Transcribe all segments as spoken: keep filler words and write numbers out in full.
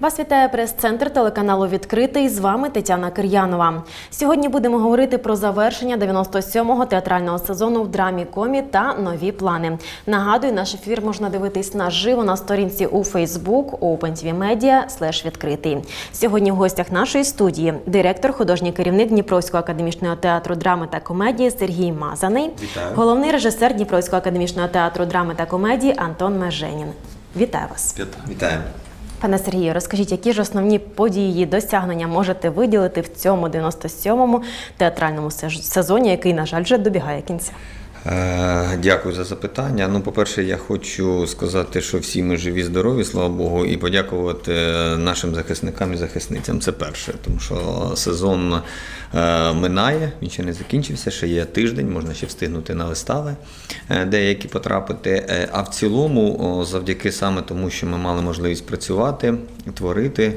Вас вітає прес-центр телеканалу «Відкритий». З вами Тетяна Кир'янова. Сьогодні будемо говорити про завершення дев'яносто сьомого театрального сезону в драмі «Комі» та нові плани. Нагадую, наш ефір можна дивитись наживо на сторінці у Facebook OpenTVMedia слеш відкритий. Сьогодні в гостях нашої студії директор, художній керівник Дніпровського академічного театру драми та комедії Сергій Мазаний, Вітаю. Головний режисер Дніпровського академічного театру драми та комедії Антон Меженін. Вітаю вас. Вітаю. Пане Сергію, розкажіть, які ж основні події, досягнення можете виділити в цьому дев'яносто сьомому театральному сезоні, який, на жаль, вже добігає кінця? Дякую за запитання. Ну, по-перше, я хочу сказати, що всі ми живі, здорові, слава Богу, і подякувати нашим захисникам і захисницям. Це перше, тому що сезон минає, він ще не закінчився, ще є тиждень, можна ще встигнути на вистави деякі потрапити. А в цілому, завдяки саме тому, що ми мали можливість працювати, творити,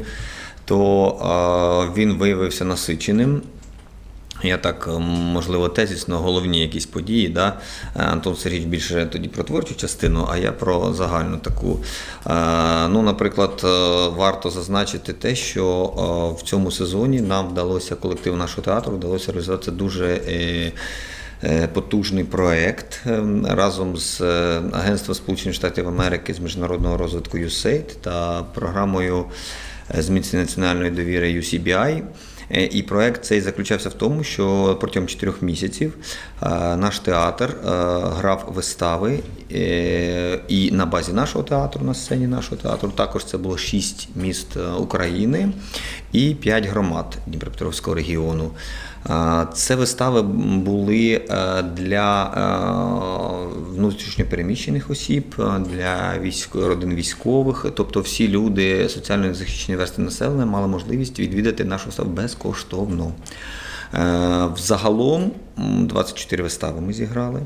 то він виявився насиченим. Я так, можливо, тезисно, головні якісь події, да? Антон Сергійович більше тоді про творчу частину, а я про загальну таку. Ну, наприклад, варто зазначити те, що в цьому сезоні нам вдалося, колективу нашого театру, вдалося реалізувати дуже потужний проєкт разом з Агентством Сполучених Штатів Америки з міжнародного розвитку ю сей ей ді та програмою зміцнення національної довіри ю сі бі ай. І проєкт цей заключався в тому, що протягом чотирьох місяців наш театр грав вистави і на базі нашого театру, на сцені нашого театру. Також це було шість міст України і п'ять громад Дніпропетровського регіону. Це вистави були для внутрішньопереміщених осіб, для військо, родин військових, тобто всі люди соціально захищені верстви населення мали можливість відвідати нашу виставу безкоштовно. Взагалом двадцять чотири вистави ми зіграли.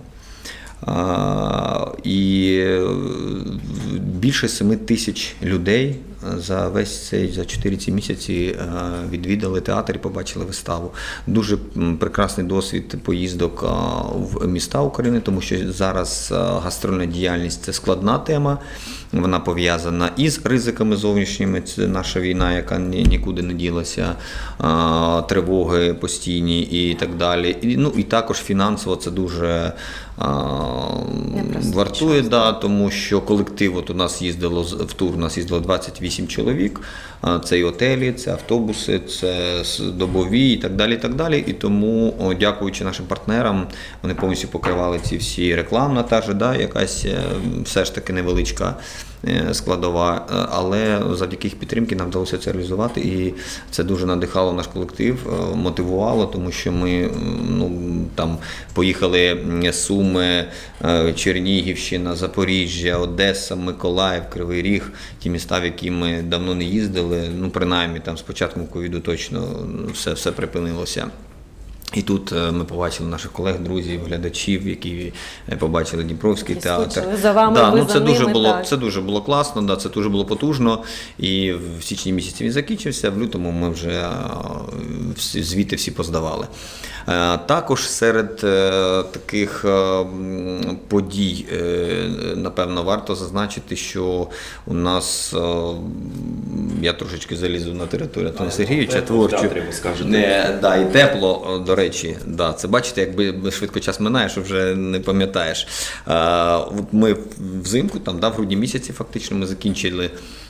І більше семи тисяч людей за весь цей, за чотири ці місяці відвідали театр і побачили виставу. Дуже прекрасний досвід поїздок в міста України, тому що зараз гастрольна діяльність – це складна тема. Вона пов'язана із ризиками зовнішніми, це наша війна, яка нікуди не ділася, тривоги постійні і так далі. І, ну, і також фінансово це дуже вартує, да, тому що колектив, от у нас їздило в тур, у нас їздило двадцять вісім чоловік, це і готелі, це автобуси, це добові і так далі, і так далі. І тому, дякуючи нашим партнерам, вони повністю покривали ці всі рекламна та ж, да, якась все ж таки невеличка складова, але завдяки їх підтримки нам вдалося це реалізувати, і це дуже надихало наш колектив, мотивувало, тому що ми, ну, там поїхали Суми, Чернігівщина, Запоріжжя, Одеса, Миколаїв, Кривий Ріг, ті міста, в які ми давно не їздили, ну, принаймні, там з початком ковіду точно все, все припинилося. І тут ми побачили наших колег, друзів, глядачів, які побачили Дніпровський театр. За вами, да, ви ну, це за дуже ними, було, так. Це дуже було класно, да, це дуже було потужно. І в січні місяці він закінчився, в лютому ми вже звіти всі поздавали. Також серед таких подій, напевно, варто зазначити, що у нас, я трошечки залізу на територію Антона Сергійовича, творчу. Не, да, і тепло, до речі, да, це бачите, якби швидко час минає, що вже не пам'ятаєш. Ми взимку, там, да, в грудні місяці фактично ми закінчили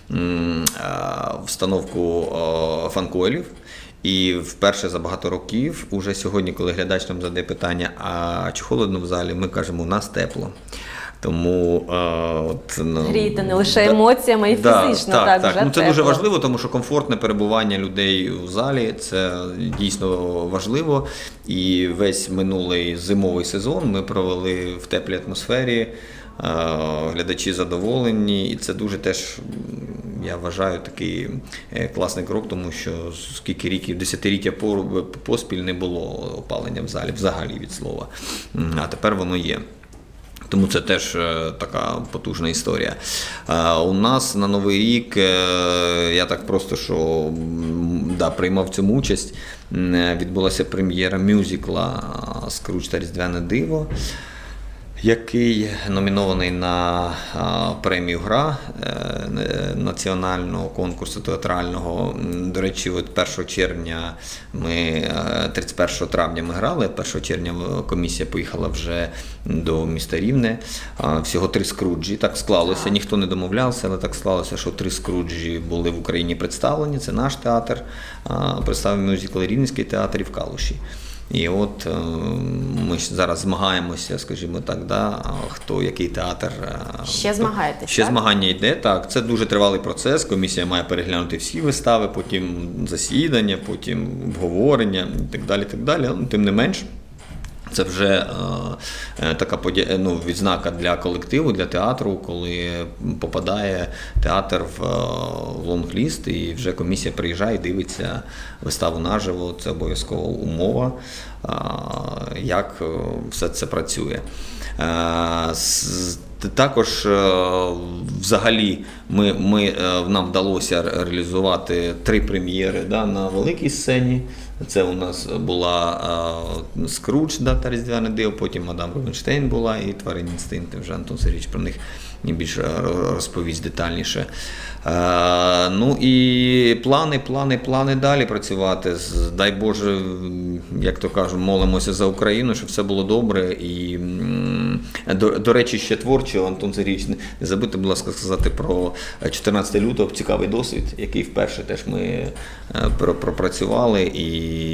встановку фанкойлів. І вперше за багато років, уже сьогодні, коли глядач нам задає питання, а чи холодно в залі, ми кажемо, у нас тепло. Тому от, ну, грієте не лише емоціями, і да, фізично, так, так, так. вже Ну, це тепло. дуже важливо, тому що комфортне перебування людей в залі – це дійсно важливо. І весь минулий зимовий сезон ми провели в теплій атмосфері, глядачі задоволені, і це дуже теж, я вважаю, такий класний крок, тому що скільки років, десятиліття поспіль не було опалення в залі, взагалі від слова, а тепер воно є. Тому це теж така потужна історія. У нас на Новий рік, я так просто, що да, приймав в цьому участь, відбулася прем'єра мюзикла «Скрудж та Різдвяне диво», який номінований на а, премію «Гра» е, національного конкурсу театрального. До речі, от першого червня ми, тридцять першого травня ми грали, першого червня комісія поїхала вже до міста Рівне. А, всього три Скруджі, так склалося, ніхто не домовлявся, але так склалося, що три Скруджі були в Україні представлені, це наш театр, а, представив мюзикл Рівненський театр і в Калуші. І от ми зараз змагаємося, скажімо так, да, хто, який театр. Ще змагаєтесь, Ще так? змагання йде, так. Це дуже тривалий процес, комісія має переглянути всі вистави, потім засідання, потім обговорення і так далі, так далі. Тим не менш, це вже е, така подя... ну, відзнака для колективу, для театру, коли попадає театр в, в лонгліст, і вже комісія приїжджає і дивиться виставу наживо. Це обов'язкова умова, е, як все це працює. Е, с... Також взагалі ми, ми, нам вдалося реалізувати три прем'єри, да, на великій сцені. Це у нас була а, Скрудж, да, та Різдвяне диво, потім Мадам Рубінштейн була і Тваринні інстинкти, вже Антон Сергійович про них більше розповість детальніше. А, ну і плани, плани, плани далі працювати. Дай Боже, як то кажуть, молимося за Україну, щоб все було добре. І, до, до речі, ще творчо, Антон Сергійович, не забудьте, будь ласка, сказати про чотирнадцятого лютого, цікавий досвід, який вперше теж ми пропрацювали. І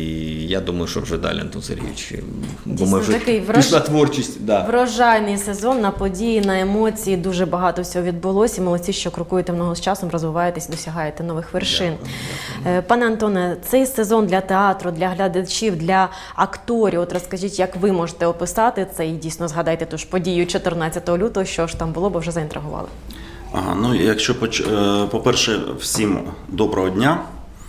я думаю, що вже далі, Антон Сергійович, бо ми вже такий врож... пішла творчість. Да. Врожайний сезон, на події, на емоції, дуже багато всього відбулося. Молодці, що крокуєте много з часом, розвиваєтесь, досягаєте нових вершин. Дякую, дякую. Пане Антоне, цей сезон для театру, для глядачів, для акторів, от розкажіть, як ви можете описати це і дійсно згадайте ту ж подію чотирнадцятого лютого, що ж там було, бо вже заінтригували. Ага, ну, якщо, по-перше, всім доброго дня.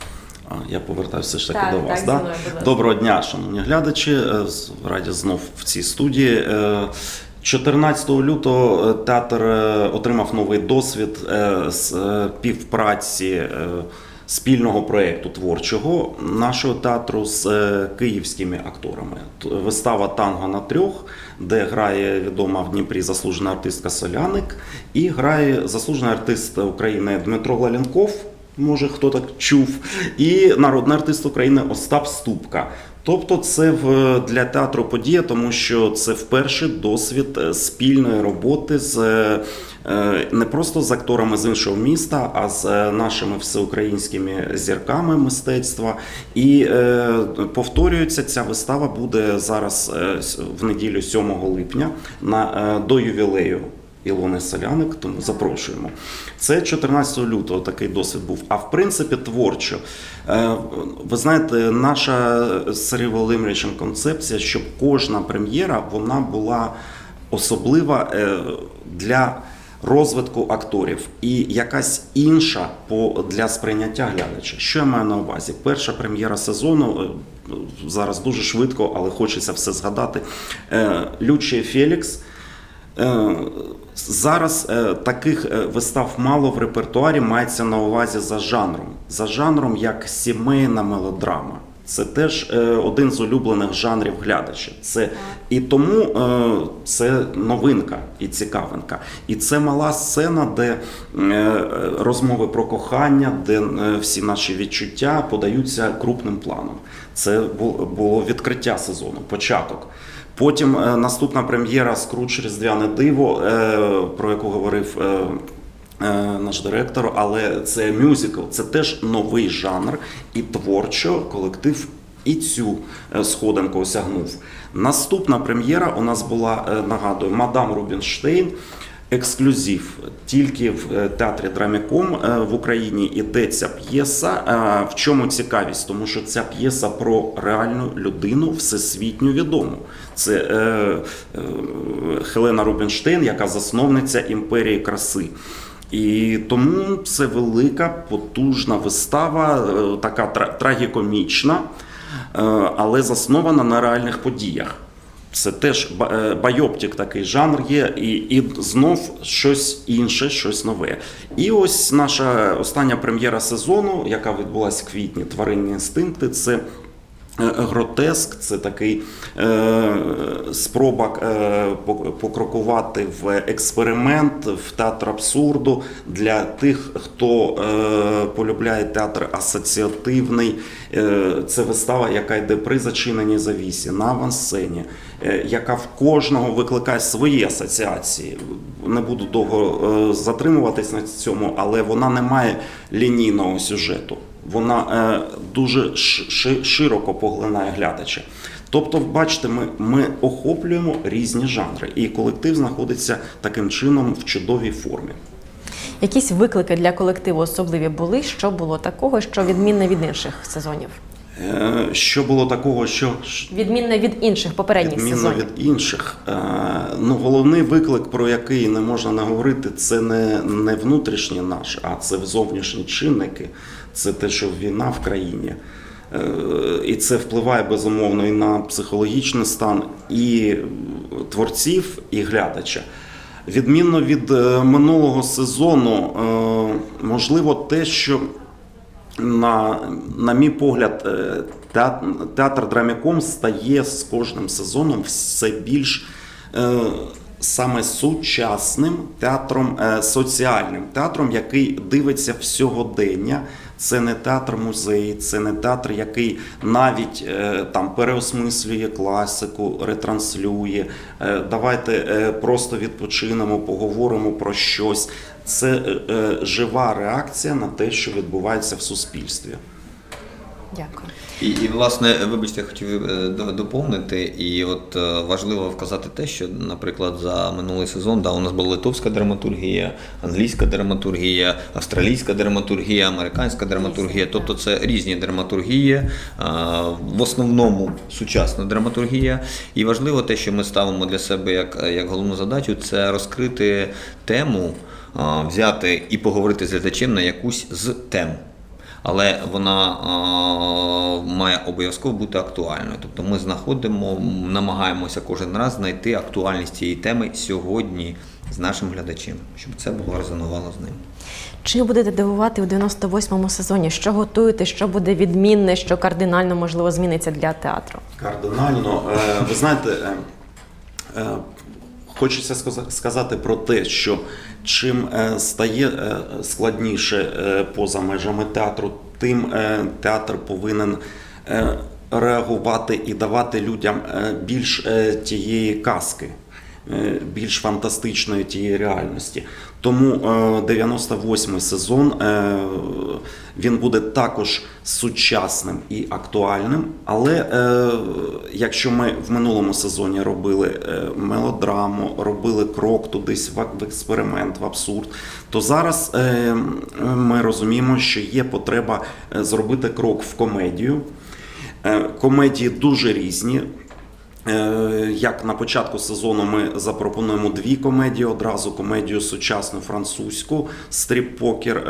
Я повертаюся все ж таки так, до вас. Так, да? мною, Доброго дня, шановні глядачі. Раді знов в цій студії. чотирнадцятого лютого театр отримав новий досвід співпраці спільного проєкту творчого нашого театру з київськими акторами. Вистава «Танго на трьох», де грає відома в Дніпрі заслужена артистка Соляник і грає заслужений артист України Дмитро Глаленков, може хто так чув, і народний артист України Остап Ступка. Тобто це для театру подія, тому що це вперше досвід спільної роботи з не просто з акторами з іншого міста, а з нашими всеукраїнськими зірками мистецтва. І повторюється, ця вистава буде зараз в неділю сьомого липня на, до ювілею Ілони Соляник, тому запрошуємо. Це чотирнадцятого лютого такий досвід був. А в принципі творчо. Ви знаєте, наша з Сергієм Володимировичем концепція, щоб кожна прем'єра, вона була особлива для розвитку акторів і якась інша для сприйняття глядача. Що я маю на увазі? Перша прем'єра сезону, зараз дуже швидко, але хочеться все згадати, Лючія Фелікс. Зараз таких вистав мало в репертуарі, мається на увазі за жанром. За жанром як сімейна мелодрама. Це теж один з улюблених жанрів глядача. Це, і тому це новинка і цікавинка. І це мала сцена, де розмови про кохання, де всі наші відчуття подаються крупним планом. Це було відкриття сезону, початок. Потім наступна прем'єра «Скрудж. Різдвяне диво», про яку говорив наш директор, але це мюзикл, це теж новий жанр, і творчо колектив і цю сходинку осягнув. Наступна прем'єра у нас була, нагадую, «Мадам Рубінштейн», ексклюзив. Тільки в театрі Драміком в Україні іде ця п'єса. В чому цікавість? Тому що ця п'єса про реальну людину, всесвітньо відому. Це е, е, Хелена Рубінштейн, яка засновниця імперії краси. І тому це велика, потужна вистава, така трагікомічна, але заснована на реальних подіях. Це теж байоптик, такий жанр є, і, і знов щось інше, щось нове. І ось наша остання прем'єра сезону, яка відбулася в квітні, «Тваринні інстинкти», це Гротеск – це такий е, спроба е, покрокувати в експеримент, в театр абсурду для тих, хто е, полюбляє театр асоціативний. Е, це вистава, яка йде при зачиненій завісі, на авансцені, е, яка в кожного викликає свої асоціації. Не буду довго е, затримуватись на цьому, але вона не має лінійного сюжету. Вона е, дуже широко поглинає глядача. Тобто, бачите, ми, ми охоплюємо різні жанри, і колектив знаходиться таким чином в чудовій формі. Якісь виклики для колективу особливі були? Що було такого, що відмінне від інших сезонів? Е, що було такого, що... Відмінне від інших попередніх відмінне сезонів? від інших. Е, ну, головний виклик, про який не можна не говорити, це не, не внутрішній наш, а це зовнішні чинники. Це те, що війна в країні. І це впливає, безумовно, і на психологічний стан і творців, і глядача. Відмінно від минулого сезону, можливо, те, що, на, на мій погляд, театр Драміком стає з кожним сезоном все більш саме сучасним театром, соціальним театром, який дивиться в сьогодення. Це не театр-музей, це не театр, який навіть е, там переосмислює класику, ретранслює. Е, давайте е, просто відпочинемо, поговоримо про щось. Це е, жива реакція на те, що відбувається в суспільстві. Дякую. І, і, власне, вибачте, я хотів доповнити, і от важливо вказати те, що, наприклад, за минулий сезон, да, у нас була литовська драматургія, англійська драматургія, австралійська драматургія, американська драматургія, тобто це різні драматургії, в основному сучасна драматургія. І важливо те, що ми ставимо для себе як, як головну задачу, це розкрити тему, взяти і поговорити з глядачем на якусь з тем. Але вона а, має обов'язково бути актуальною. Тобто ми знаходимо, намагаємося кожен раз знайти актуальність цієї теми сьогодні з нашим глядачем, щоб це було резонувало з ним. Чи будете дивувати у дев'яносто восьмому сезоні? Що готуєте, що буде відмінне, що кардинально, можливо, зміниться для театру? Кардинально? Ви знаєте, хочеться сказати про те, що чим стає складніше поза межами театру, тим театр повинен реагувати і давати людям більш тієї казки, більш фантастичної тієї реальності. Тому дев'яносто восьмий сезон, він буде також сучасним і актуальним, але якщо ми в минулому сезоні робили мелодраму, робили крок тудись в експеримент, в абсурд, то зараз ми розуміємо, що є потреба зробити крок в комедію. Комедії дуже різні. Як на початку сезону ми запропонуємо дві комедії одразу, комедію сучасну французьку, стріп-покер,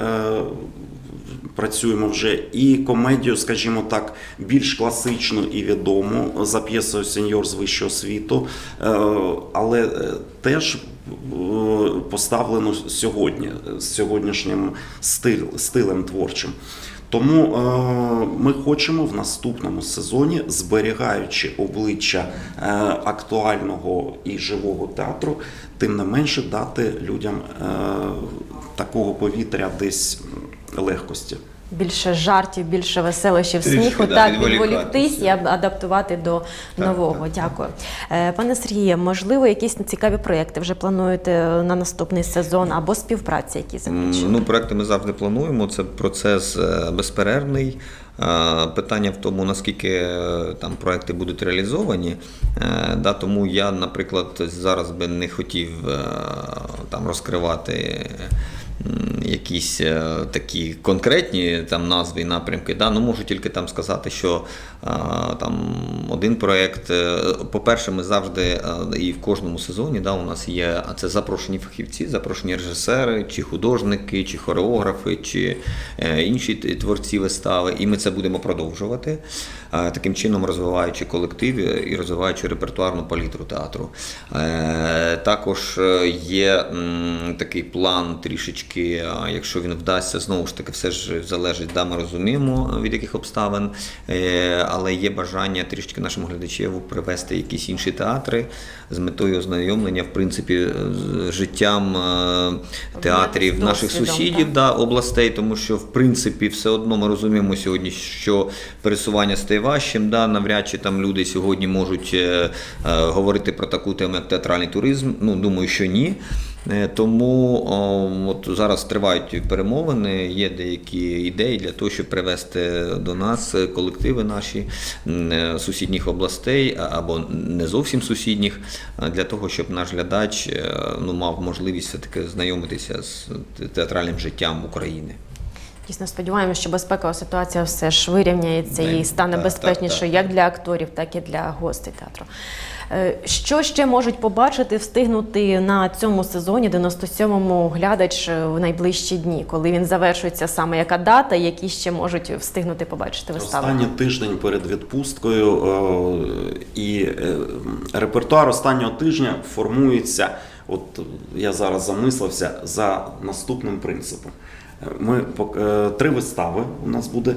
працюємо вже, і комедію, скажімо так, більш класичну і відому за п'єсою «Сеньор з вищого світу», але теж поставлену сьогодні, з сьогоднішнім стиль, стилем творчим. Тому е, ми хочемо в наступному сезоні, зберігаючи обличчя е, актуального і живого театру, тим не менше дати людям е, такого повітря десь легкості. Більше жартів, більше веселощів, Трішки, сміху, да, так, відволікатися. відволіктись і адаптувати до Так, нового. так. Дякую. Е, Пане Сергіє, можливо, якісь цікаві проєкти вже плануєте на наступний сезон або співпраці, які закінчили? Ну, проекти ми завжди плануємо, це процес е, безперервний. Е, Питання в тому, наскільки е, там проекти будуть реалізовані. Е, Да, тому я, наприклад, зараз би не хотів е, там розкривати якісь е, такі конкретні там назви і напрямки. Да? Ну, можу тільки там сказати, що е, там один проєкт, е, по-перше, ми завжди е, і в кожному сезоні, да, у нас є, а це запрошені фахівці, запрошені режисери, чи художники, чи хореографи, чи е, інші творці вистави, і ми це будемо продовжувати. таким чином розвиваючи колектив і розвиваючи репертуарну палітру театру. Також є такий план трішечки, якщо він вдасться, знову ж таки, все ж залежить, да, ми розуміємо, від яких обставин, але є бажання трішечки нашим глядачів привести якісь інші театри з метою ознайомлення, в принципі, з життям театрів наших сусідів, да, областей, тому що, в принципі, все одно ми розуміємо сьогодні, що пересування стає важчим, да, навряд чи там люди сьогодні можуть е, е, говорити про таку тему, як театральний туризм, ну, думаю, що ні. Тому о, от зараз тривають перемовини, є деякі ідеї для того, щоб привести до нас колективи наші сусідніх областей або не зовсім сусідніх, для того, щоб наш глядач, ну, мав можливість все-таки знайомитися з театральним життям України. Дійсно, сподіваємося, що безпекова ситуація все ж вирівняється і стане так, безпечнішою так, так. як для акторів, так і для гостей театру. Що ще можуть побачити, встигнути на цьому сезоні дев'яносто сьомому глядач в найближчі дні, коли він завершується, саме яка дата, які ще можуть встигнути побачити вистави? Останній тиждень перед відпусткою і репертуар останнього тижня формується, от я зараз замислився, за наступним принципом. Ми, три вистави у нас буде.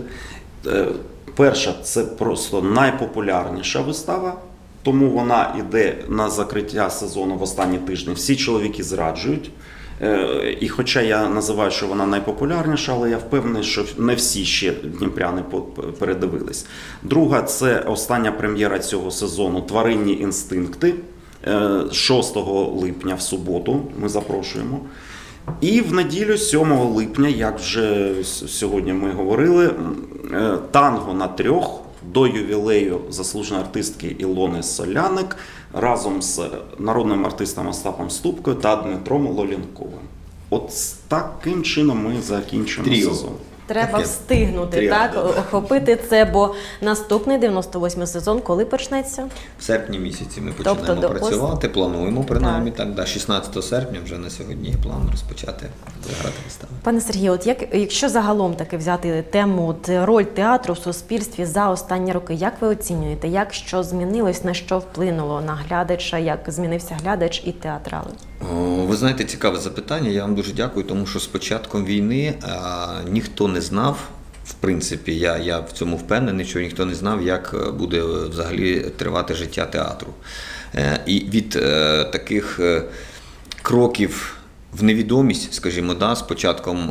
Перша – це просто найпопулярніша вистава, тому вона йде на закриття сезону в останні тижні. Всі чоловіки зраджують. І хоча я називаю, що вона найпопулярніша, але я впевнений, що не всі ще дніпряни передивились. Друга – це остання прем'єра цього сезону «Тваринні інстинкти». шостого липня в суботу ми запрошуємо. І в неділю, сьомого липня, як вже сьогодні ми говорили, «Танго на трьох» до ювілею заслуженої артистки Ілони Соляник разом з народним артистом Остапом Ступкою та Дмитром Лолінковим. От таким чином ми закінчимо Тріо. сезон. Треба Таке. встигнути, Тріо, так, да, да. охопити це, бо наступний дев'яносто восьмий сезон коли почнеться? В серпні місяці ми починаємо Тобто до працювати, плануємо принаймні Так. так, да, шістнадцятого серпня вже на сьогодні є план розпочати грати вистави. Пане Сергію, от як, якщо загалом таки взяти тему, от, роль театру в суспільстві за останні роки, як ви оцінюєте, як що змінилось, на що вплинуло на глядача, як змінився глядач і театрали? О, ви знаєте, цікаве запитання, я вам дуже дякую, тому що з початком війни а, ніхто не знав, в принципі, я, я в цьому впевнений, що ніхто не знав, як буде взагалі тривати життя театру. Е, і від е, таких е, кроків в невідомість, скажімо, да, з початком,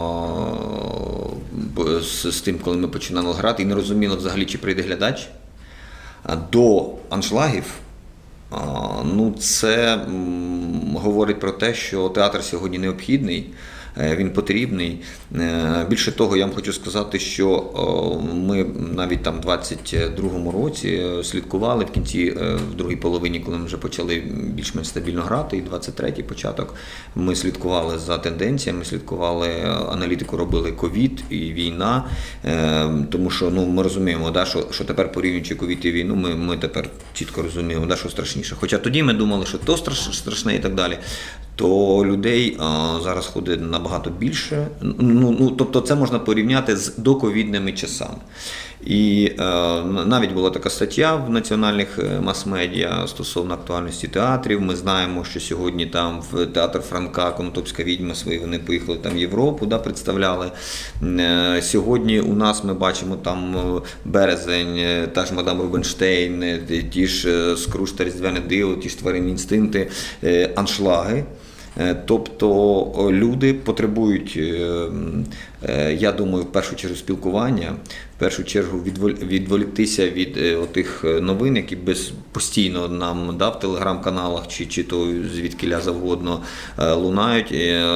а, з, з тим, коли ми починали грати, і не розуміло взагалі, чи прийде глядач, а, до аншлагів, а, ну, це м, говорить про те, що театр сьогодні необхідний, він потрібний. Більше того, я вам хочу сказати, що ми навіть там в двадцять другому році слідкували в кінці, в другій половині, коли ми вже почали більш-менш стабільно грати, і двадцять третій початок, ми слідкували за тенденціями, слідкували, аналітику робили ковід і війна, тому що, ну, ми розуміємо, да, що, що тепер, порівнюючи ковід і війну, ми, ми тепер чітко розуміємо, да, що страшніше. Хоча тоді ми думали, що то страшне і так далі. То людей а, зараз ходить набагато більше. Ну, ну, тобто це можна порівняти з доковідними часами. І е, навіть була така стаття в національних мас-медіа стосовно актуальності театрів. Ми знаємо, що сьогодні там в театр Франка, Конотопська відьма свої, вони поїхали там в Європу, да, представляли. Е, сьогодні у нас ми бачимо там Березень, та ж мадам Рубінштейн, ті ж Скруч та Різдвяне диво, ті ж Тваринні інстинкти, е, аншлаги. Тобто люди потребують, я думаю, в першу чергу спілкування, в першу чергу відволіктися від тих новин, які без, постійно нам, да, в телеграм-каналах чи, чи то звідкіля завгодно лунають.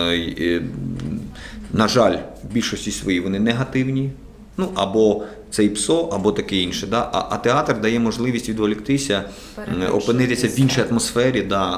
На жаль, в більшості своїй вони негативні. Ну, або це і ПСО, або таке інше. Да? А, а театр дає можливість відволіктися, опинитися в іншій атмосфері, да?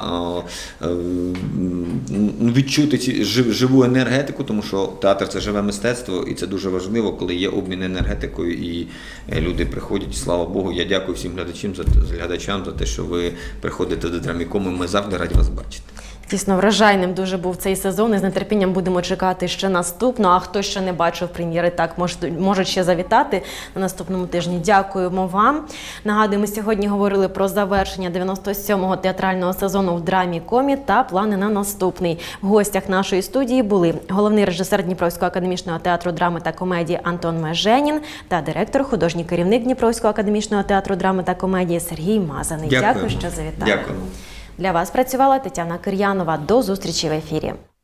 Відчути ці, живу енергетику, тому що театр – це живе мистецтво, і це дуже важливо, коли є обмін енергетикою, і люди приходять, і слава Богу. Я дякую всім глядачам за, глядачам за те, що ви приходите до Драмікому, ми завжди раді вас бачити. Дійсно, вражайним дуже був цей сезон, і з нетерпінням будемо чекати ще наступного. А хто ще не бачив прем'єри, так можуть, можуть ще завітати на наступному тижні. Дякуємо вам. Нагадую, ми сьогодні говорили про завершення дев'яносто сьомого театрального сезону в драмі комі та плани на наступний. В гостях нашої студії були головний режисер Дніпровського академічного театру драми та комедії Антон Меженін та директор, художній керівник Дніпровського академічного театру драми та комедії Сергій Мазаний. Дякуємо. Дякую, що завітали. Дякую. Для вас працювала Тетяна Кир'янова. До зустрічі в ефірі.